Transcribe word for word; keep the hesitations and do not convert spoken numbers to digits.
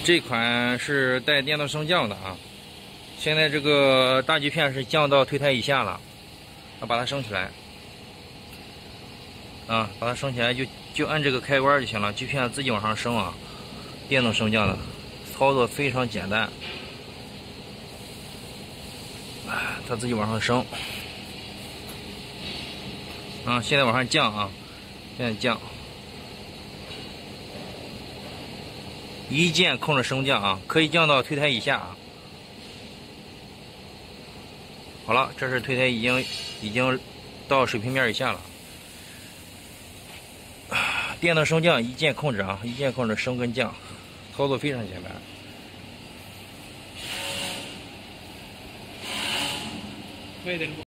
这款是带电动升降的啊。现在这个大锯片是降到推胎以下了，要把它升起来啊，把它升起来就就按这个开关就行了，锯片自己往上升啊。电动升降的操作非常简单，它自己往上升啊，现在往上降啊，现在降。 一键控制升降啊，可以降到推胎以下啊。好了，这是推胎已经已经到水平面以下了。电动升降一键控制啊，一键控制升跟降，操作非常简单。 对的。